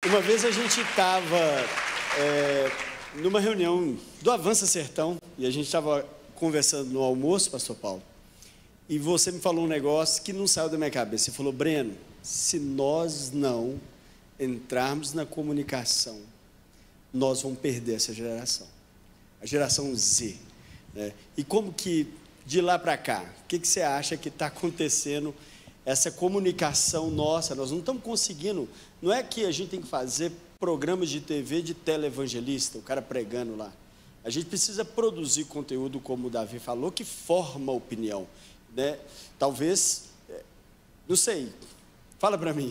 Uma vez a gente estava numa reunião do Avança Sertão e a gente estava conversando no almoço, pastor Paulo, e você me falou um negócio que não saiu da minha cabeça. Você falou: Breno, se nós não entrarmos na comunicação, nós vamos perder essa geração, a geração Z, né? E como que, de lá para cá, o que você acha que está acontecendo, essa comunicação nossa? Nós não estamos conseguindo. Não é que a gente tem que fazer programas de TV de televangelista, o cara pregando lá. A gente precisa produzir conteúdo, como o Davi falou, que forma opinião, né? Talvez, não sei, fala para mim.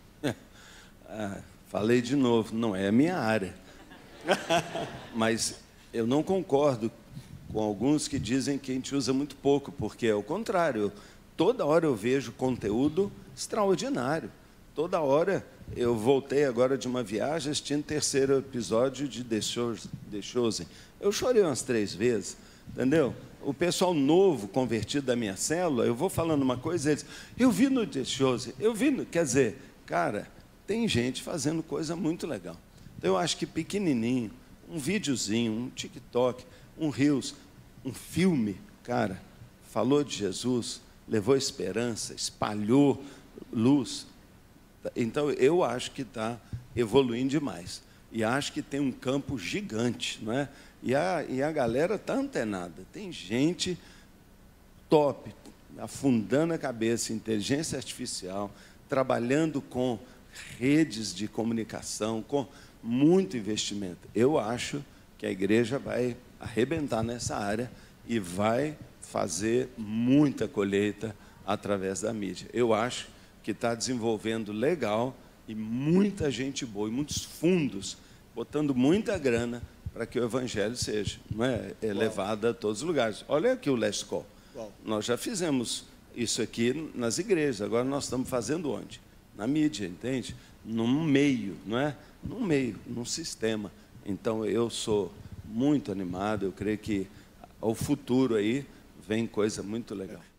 Falei de novo, não é a minha área. Mas eu não concordo com alguns que dizem que a gente usa muito pouco, porque é o contrário. Toda hora eu vejo conteúdo extraordinário. Toda hora eu voltei agora de uma viagem assistindo o 3º episódio de The Chosen. Eu chorei umas 3 vezes, entendeu? O pessoal novo, convertido da minha célula, eu vou falando uma coisa, eles, eu vi no The Chosen, eu vi no... Quer dizer, cara, tem gente fazendo coisa muito legal. Então, eu acho que pequenininho, um videozinho, um TikTok, um Reels, um filme, cara, falou de Jesus, levou esperança, espalhou luz. Então, eu acho que está evoluindo demais. E acho que tem um campo gigante, não é? E a galera está antenada. Tem gente top, afundando a cabeça em inteligência artificial, trabalhando com redes de comunicação, com muito investimento. Eu acho que a igreja vai arrebentar nessa área e vai fazer muita colheita através da mídia. Eu acho que está desenvolvendo legal e muita gente boa, e muitos fundos, botando muita grana para que o evangelho seja, não é, levado a todos os lugares. Olha aqui o Last Call. Nós já fizemos isso aqui nas igrejas, agora nós estamos fazendo onde? Na mídia, entende? Num meio, não é? Num meio, num sistema. Então, eu sou muito animado, eu creio que ao futuro aí vem coisa muito legal.